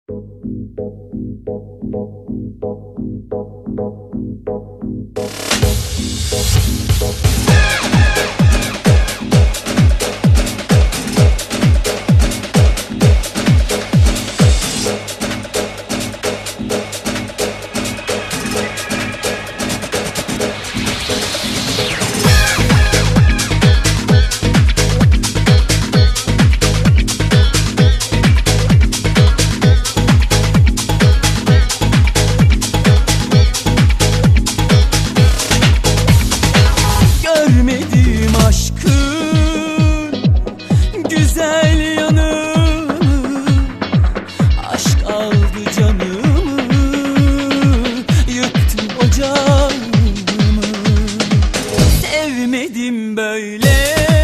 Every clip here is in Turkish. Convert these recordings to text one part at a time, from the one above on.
Görmedim aşkın güzel yanını, aşk aldı canımı, yıktı ocağımı. Sevmedim böyle,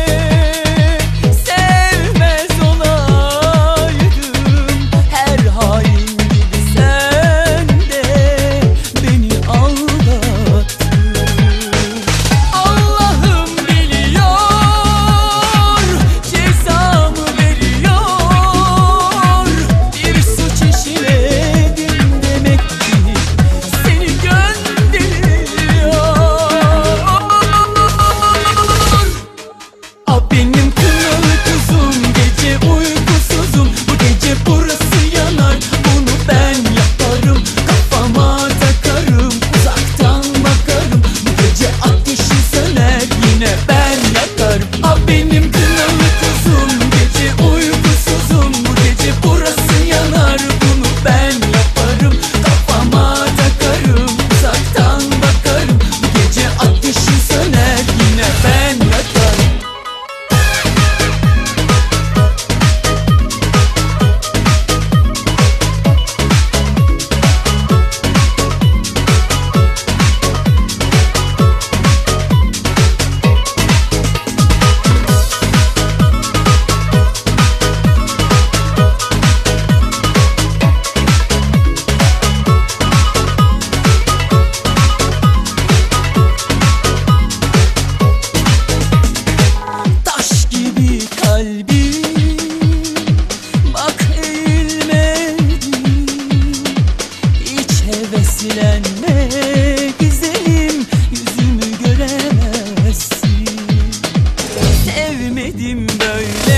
sevmez olaydım. Her hain gibi sen de beni aldattın. Allah'ım biliyor, cezamı veriyor. Bir suç işledim demek ki seni gönderiyor. Benim kınalı kuzum, gece uykusuzum. Bu gece burası yanar, bunu ben yaparım. Kafama takarım, uzaktan bakarım. Bu gece ateşi söner, yine ben yakarım. Benim kınalı kuzum, gece uykusuzum. Bu gece burası yanar, bunu ben yaparım. Kafama takarım, uzaktan bakarım. Bu gece ateşi söner, yine ben yakarım. Taş gibi kalbim, bak eğilmedim. Hiç heveslenme güzelim, yüzümü göremezsin. Sevmedim böyle,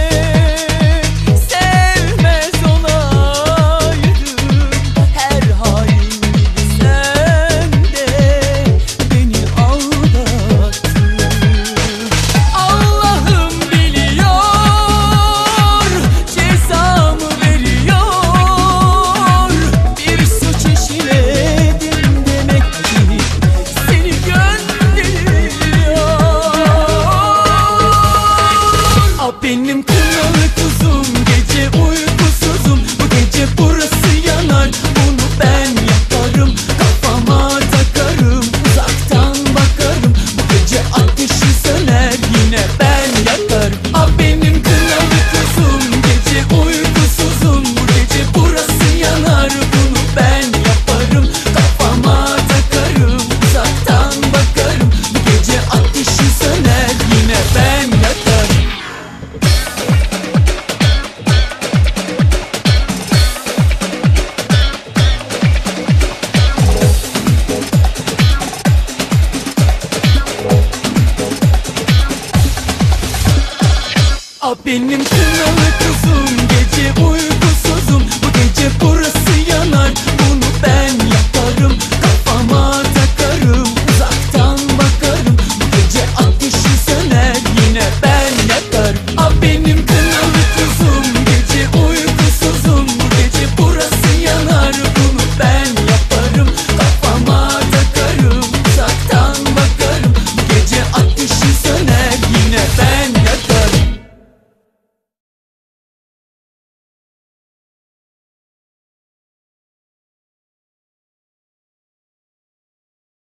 sevmez olaydım. Her hain gibi sen de beni aldattın. Allah'ım biliyor, cezamı veriyor. Bir suç işledim demek ki seni gönderiyor. Benim kınalı kuzum, gece uykusuzum. Bu gece burası yanar, bunu ben yaparım. Kafama takarım, uzaktan bakarım. Bu gece ateşi söner, yine ben yakarım. Benim kınalı kuzum, gece uykusuzum. Bu gece burası yanar, bunu ben yaparım. Kafama takarım, uzaktan bakarım. Bu gece ateşi söner, yine ben yakarım. Benim